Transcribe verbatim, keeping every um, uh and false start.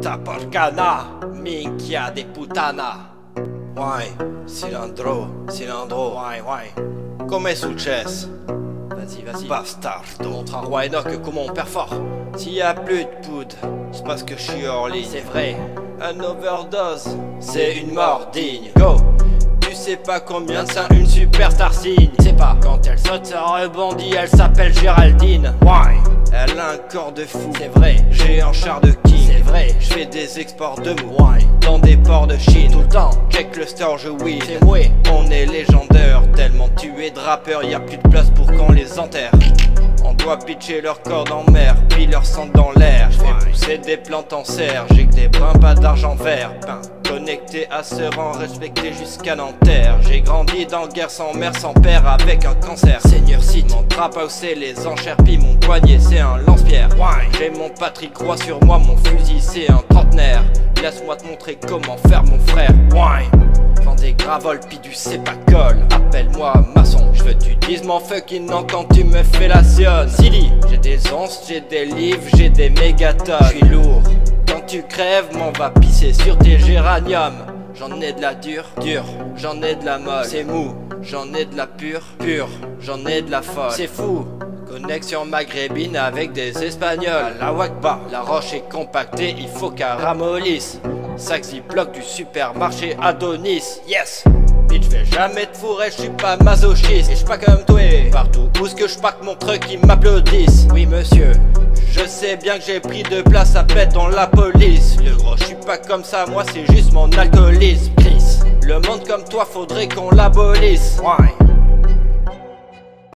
Puta porcana, minchia de putana. Ouais, cilindro, cilindro, ouais, ouais. Come è successo? Vas-y, vas-y. Bastardo. Montre à Roi Enoch comment on perfore. S'il y a plus de poudre, c'est parce que je suis hors ligne. C'est vrai, un overdose, c'est une mort digne. Go! Tu sais pas combien de ça une superstar signe. C'est pas quand elle saute, ça rebondit, elle s'appelle Géraldine. Ouais, elle a un corps de fou. C'est vrai, j'ai un char de king. C'est vrai, je fais des exports de mou. Ouais, dans des ports de Chine. Tout le temps, check le store, je oui. C'est moi, on est légendaire. Tellement tué de rappeurs, y a plus de place pour qu'on les enterre. On doit pitcher leur corps en mer, puis leur sang dans l'air. J'fais pousser des plantes en serre, j'ai que des brins, pas d'argent vert. Peint, connecté à ce rang, respecté jusqu'à Nanterre. J'ai grandi dans guerre sans mère, sans père, avec un cancer. Seigneur Sith, mon trap house c'est les enchères, puis mon poignet c'est un lance-pierre. J'ai mon Patrick Roy sur moi, mon fusil c'est un trentenaire. Laisse-moi te montrer comment faire mon frère. Vends des gravoles pis du sépacole. Appelle-moi maçon. Je veux tu dises mon fucking nom quand tu me fellationnes. Silly, j'ai des onces, j'ai des livres, j'ai des mégatonnes. Je suis lourd. Quand tu crèves, m'en va pisser sur tes géraniums. J'en ai de la dure, dure, j'en ai de la molle. C'est mou, j'en ai de la pure, pure, j'en ai de la folle. C'est fou. Connexion maghrébine avec des espagnols. La Wakba, la roche est compactée, il faut qu'elle ramollisse. Sac Ziploc du supermarché Adonis. Yes! Bitch, je vais jamais te fourrer, je suis pas masochiste. Et je suis pas comme toi. Partout où ce que je parque mon truc, ils m'applaudissent. Oui monsieur, je sais bien que j'ai pris de place à pète dans la police. Le gros, je suis pas comme ça, moi c'est juste mon alcoolisme. Chris, le monde comme toi faudrait qu'on l'abolisse. Ouais.